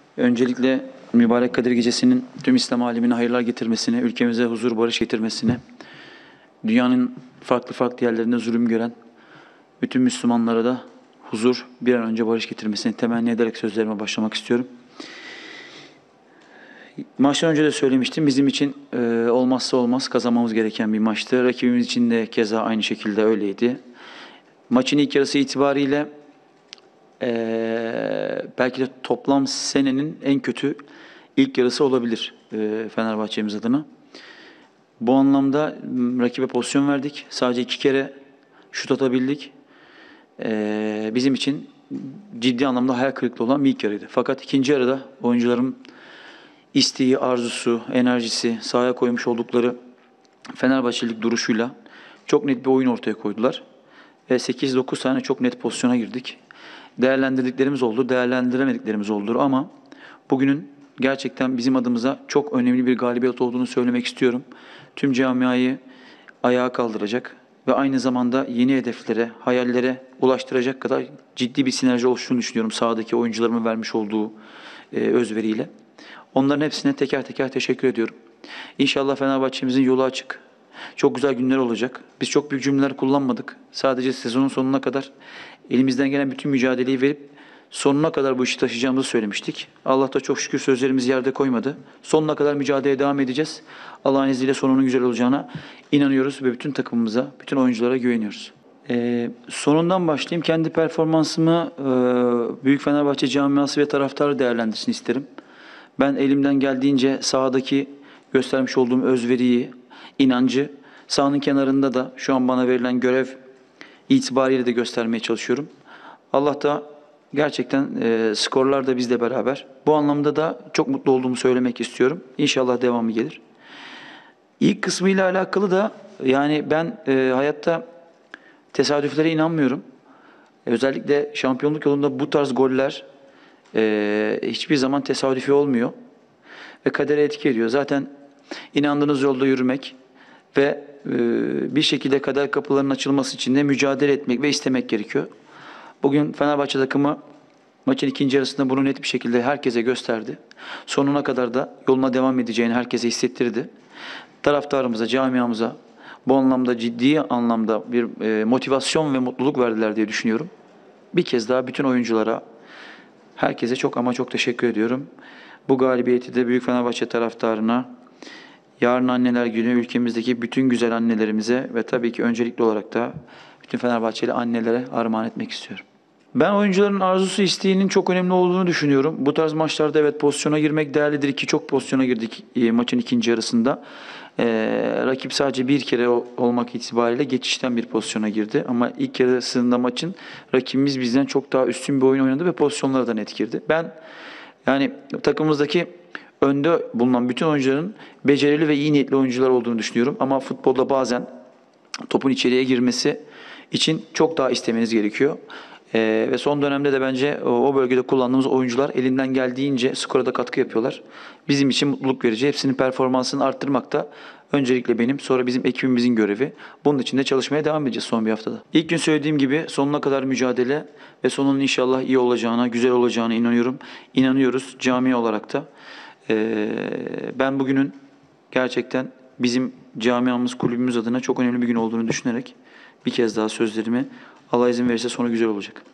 Öncelikle mübarek Kadir Gecesi'nin tüm İslam alemine hayırlar getirmesine, ülkemize huzur, barış getirmesine, dünyanın farklı farklı yerlerinde zulüm gören bütün Müslümanlara da huzur, bir an önce barış getirmesini temenni ederek sözlerime başlamak istiyorum. Maçtan önce de söylemiştim, bizim için olmazsa olmaz kazanmamız gereken bir maçtı. Rakibimiz için de keza aynı şekilde öyleydi. Maçın ilk yarısı itibariyle belki de toplam senenin en kötü ilk yarısı olabilir Fenerbahçe'miz adına. Bu anlamda rakibe pozisyon verdik. Sadece 2 kere şut atabildik. Bizim için ciddi anlamda hayal kırıklığı olan bir ilk yarıydı. Fakat ikinci yarıda oyuncuların isteği, arzusu, enerjisi, sahaya koymuş oldukları Fenerbahçelik duruşuyla çok net bir oyun ortaya koydular. Ve 8-9 tane çok net pozisyona girdik. Değerlendirdiklerimiz oldu, değerlendiremediklerimiz oldu ama bugünün gerçekten bizim adımıza çok önemli bir galibiyet olduğunu söylemek istiyorum. Tüm camiayı ayağa kaldıracak ve aynı zamanda yeni hedeflere, hayallere ulaştıracak kadar ciddi bir sinerji oluştuğunu düşünüyorum sahadaki oyuncularımın vermiş olduğu özveriyle. Onların hepsine teker teker teşekkür ediyorum. İnşallah Fenerbahçe'mizin yolu açık. Çok güzel günler olacak. Biz çok büyük cümleler kullanmadık. Sadece sezonun sonuna kadar elimizden gelen bütün mücadeleyi verip sonuna kadar bu işi taşıyacağımızı söylemiştik. Allah da çok şükür sözlerimizi yerde koymadı. Sonuna kadar mücadeleye devam edeceğiz. Allah'ın izniyle sonunun güzel olacağına inanıyoruz ve bütün takımımıza, bütün oyunculara güveniyoruz. Sonundan başlayayım. Kendi performansımı Büyük Fenerbahçe camiası ve taraftarı değerlendirsin isterim. Ben elimden geldiğince sahadaki göstermiş olduğum özveriyi, inancı sahanın kenarında da şu an bana verilen görev itibariyle de göstermeye çalışıyorum. Allah da gerçekten skorlar da bizle beraber. Bu anlamda da çok mutlu olduğumu söylemek istiyorum. İnşallah devamı gelir. İlk kısmıyla alakalı da yani ben hayatta tesadüflere inanmıyorum. Özellikle şampiyonluk yolunda bu tarz goller hiçbir zaman tesadüfi olmuyor. Ve kadere etki ediyor. Zaten inandığınız yolda yürümek ve bir şekilde kader kapılarının açılması için de mücadele etmek ve istemek gerekiyor. Bugün Fenerbahçe takımı maçın ikinci yarısında bunu net bir şekilde herkese gösterdi. Sonuna kadar da yoluna devam edeceğini herkese hissettirdi. Taraftarımıza, camiamıza bu anlamda ciddi anlamda bir motivasyon ve mutluluk verdiler diye düşünüyorum. Bir kez daha bütün oyunculara, herkese çok ama çok teşekkür ediyorum. Bu galibiyeti de Büyük Fenerbahçe taraftarına, yarın Anneler Günü ülkemizdeki bütün güzel annelerimize ve tabii ki öncelikli olarak da bütün Fenerbahçeli annelere armağan etmek istiyorum. Ben oyuncuların arzusu, isteğinin çok önemli olduğunu düşünüyorum. Bu tarz maçlarda evet pozisyona girmek değerlidir ki çok pozisyona girdik maçın ikinci yarısında. Rakip sadece bir kere olmak itibariyle geçişten bir pozisyona girdi. Ama ilk yarısında maçın rakibimiz bizden çok daha üstün bir oyun oynadı ve pozisyonlara da net girdi. Ben yani takımımızdaki önde bulunan bütün oyuncuların becerili ve iyi niyetli oyuncular olduğunu düşünüyorum. Ama futbolda bazen topun içeriye girmesi için çok daha istemeniz gerekiyor. Ve son dönemde de bence o bölgede kullandığımız oyuncular elinden geldiğince skora da katkı yapıyorlar. Bizim için mutluluk verici. Hepsinin performansını arttırmak da öncelikle benim, sonra bizim ekibimizin görevi. Bunun için de çalışmaya devam edeceğiz son bir haftada. İlk gün söylediğim gibi sonuna kadar mücadele ve sonunun inşallah iyi olacağına, güzel olacağına inanıyorum. İnanıyoruz cami olarak da. Ben bugünün gerçekten bizim camiamız, kulübümüz adına çok önemli bir gün olduğunu düşünerek bir kez daha sözlerimi Allah izin verirse sonu güzel olacak.